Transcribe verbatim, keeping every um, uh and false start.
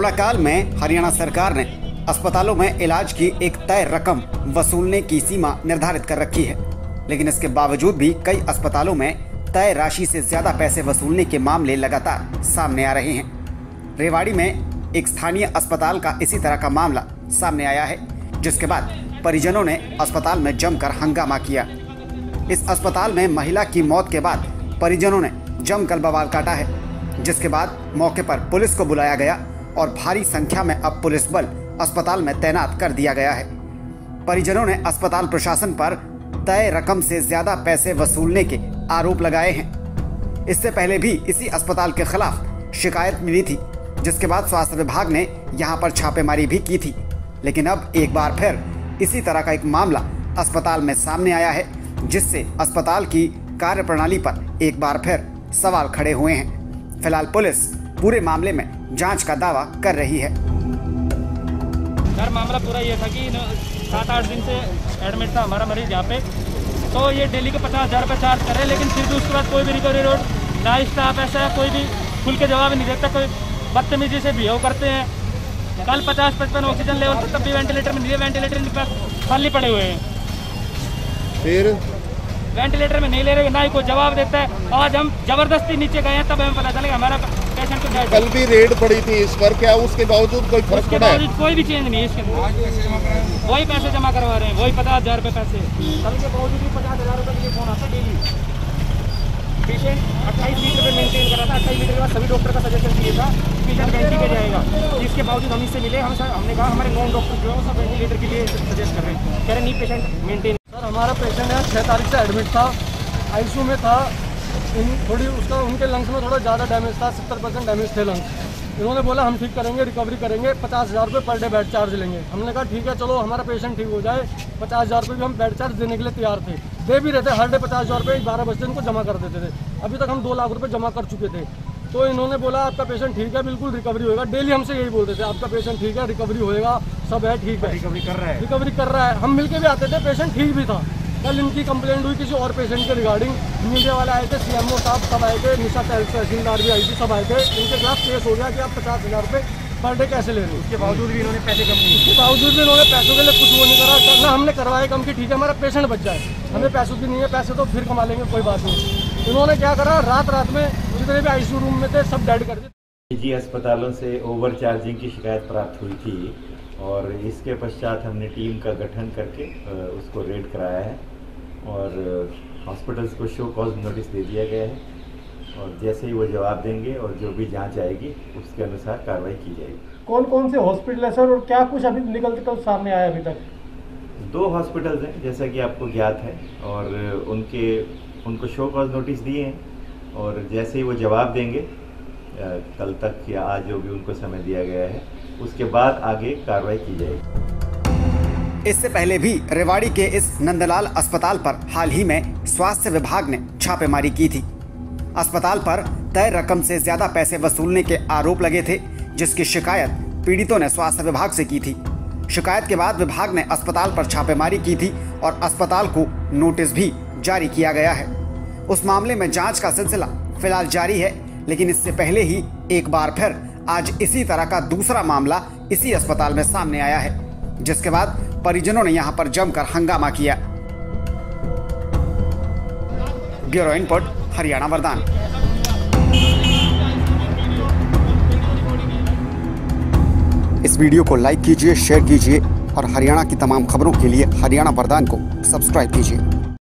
Corona काल में हरियाणा सरकार ने अस्पतालों में इलाज की एक तय रकम वसूलने की सीमा निर्धारित कर रखी है, लेकिन इसके बावजूद भी कई अस्पतालों में तय राशि से ज्यादा पैसे वसूलने के मामले लगातार सामने आ रहे हैं। रेवाड़ी में एक स्थानीय अस्पताल का इसी तरह का मामला सामने आया है, जिसके बाद परिजनों ने अस्पताल में जमकर हंगामा किया। इस अस्पताल में महिला की मौत के बाद परिजनों ने जमकर बवाल काटा है, जिसके बाद मौके पर पुलिस को बुलाया गया और भारी संख्या में अब पुलिस बल अस्पताल में तैनात कर दिया गया है। परिजनों ने अस्पताल प्रशासन पर तय रकम से ज्यादा पैसे वसूलने के आरोप लगाए हैं। इससे पहले भी इसी अस्पताल के खिलाफ शिकायत मिली थी, जिसके बाद स्वास्थ्य विभाग ने यहां पर छापेमारी भी की थी। लेकिन अब एक बार फिर इसी तरह का एक मामला अस्पताल में सामने आया है, जिससे अस्पताल की कार्यप्रणाली पर एक बार फिर सवाल खड़े हुए हैं। फिलहाल पुलिस पूरे मामले में जांच का दावा कर रही है। सर मामला पूरा ये था कि सात आठ दिन से एडमिट था हमारा मरीज यहाँ पे, तो ये डेली के पचास हज़ार रुपये चार्ज कर रहे हैं, लेकिन फिर भी उसके बाद कोई भी रिकवरी रोड ना स्टाफ ऐसा है, कोई भी खुल के जवाब नहीं देता, कोई बदतमीजी से बिहेव करते हैं। कल पचास पचपन ऑक्सीजन लेवल था, तब भी वेंटिलेटर में नहीं, वेंटिलेटर इनके पास खाली पड़े हुए हैं, फिर वेंटिलेटर में नहीं ले रहे, ना ही कोई जवाब देता है। आज हम जबरदस्ती नीचे गए हैं, तब हमें पता चलेगा हमारा पेशेंट को जाए। कल भी रेड पड़ी थी इस पर, क्या उसके बावजूद कोई फर्क पड़ा है? कोई भी चेंज नहीं है इसके अंदर, वही पैसे जमा करवा रहे हैं, वही पचास हजार रुपये पैसे। कल के बावजूद भी पचास हजार रुपये के फोन आता डेली। पेशेंट अट्ठाईस लीटर पे मेंटेन कर रहा था, अट्ठाईस लीटर के बाद सभी डॉक्टर का सजेशन दिया था पेशेंट वेंटी पे जाएगा। इसके बावजूद हम इससे मिले, हम हमने कहा हमारे नॉन डॉक्टर जो है सब वेंटिलेटर के लिए सजेस्ट कर रहे हैं, कह रहे नहीं पेशेंट मेंटेन। सर हमारा पेशेंट है छः तारीख से एडमिट था, आईसीयू में था। इन थोड़ी उसका उनके लंग्स में थोड़ा ज़्यादा डैमेज था, सत्तर परसेंट डैमेज थे लंग्स। इन्होंने बोला हम ठीक करेंगे, रिकवरी करेंगे, पचास हज़ार रुपये पर डे बेड चार्ज लेंगे। हमने कहा ठीक है चलो हमारा पेशेंट ठीक हो जाए, पचास हज़ार रुपये भी हम बेड चार्ज देने के लिए तैयार थे, दे भी रहते। हर डे पचास हज़ार रुपये बारह बजे इनको जमा कर देते थे। अभी तक हम दो लाख रुपये जमा कर चुके थे। तो इन्होंने बोला आपका पेशेंट ठीक है, बिल्कुल रिकवरी होगा। डेली हमसे यही बोलते थे आपका पेशेंट ठीक है, रिकवरी होएगा, सब है ठीक है, रिकवरी कर रहा है रिकवरी कर रहा है। हम मिलके भी आते थे, पेशेंट ठीक भी था। कल इनकी कंप्लेंट हुई किसी और पेशेंट के रिगार्डिंग, मीडिया वाले आए थे, सीएमओ साहब सब आए थे, निशा तहसीलदार भी आई थी, सब आए थे। इनके खिलाफ केस हो गया कि आप पचास हज़ार रुपये पर डे कैसे ले रहे हैं। उसके बावजूद भी इन्होंने पैसे कम नहीं, उसके बावजूद भी इन्होंने पैसों के लिए कुछ वो नहीं करा। करना हमने करवाया कम कि ठीक है हमारा पेशेंट बच जाए, हमें पैसों की नहीं है, पैसे तो फिर कमा लेंगे, कोई बात नहीं। इन्होंने क्या करा, रात रात में जितने भी आईसीयू रूम में थे सब डेड कर दिए। निजी अस्पतालों से ओवर चार्जिंग की शिकायत प्राप्त हुई थी और इसके पश्चात हमने टीम का गठन करके उसको रेड कराया है और हॉस्पिटल्स को शो कॉज नोटिस दे दिया गया है और जैसे ही वो जवाब देंगे और जो भी जांच आएगी उसके अनुसार कार्रवाई की जाएगी। कौन कौन से हॉस्पिटल है सर और क्या कुछ अभी निकल कर सामने आया अभी तक? दो हॉस्पिटल्स हैं जैसा कि आपको ज्ञात है और उनके उनको शो कॉज नोटिस दिए हैं और जैसे ही वो जवाब देंगे कल तक या आज जो भी उनको समय दिया गया है उसके बाद आगे कार्रवाई की जाएगी। इससे पहले भी रेवाड़ी के इस नंदलाल अस्पताल पर हाल ही में स्वास्थ्य विभाग ने छापेमारी की थी। अस्पताल पर तय रकम से ज्यादा पैसे वसूलने के आरोप लगे थे, जिसकी शिकायत पीड़ितों ने स्वास्थ्य विभाग से की थी। शिकायत के बाद विभाग ने अस्पताल पर छापेमारी की थी और अस्पताल को नोटिस भी जारी किया गया है। उस मामले में जांच का सिलसिला फिलहाल जारी है, लेकिन इससे पहले ही एक बार फिर आज इसी तरह का दूसरा मामला इसी अस्पताल में सामने आया है, जिसके बाद परिजनों ने यहां पर जमकर हंगामा किया। ब्यूरो इनपुट, हरियाणा वरदान। इस वीडियो को लाइक कीजिए, शेयर कीजिए और हरियाणा की तमाम खबरों के लिए हरियाणा वरदान को सब्सक्राइब कीजिए।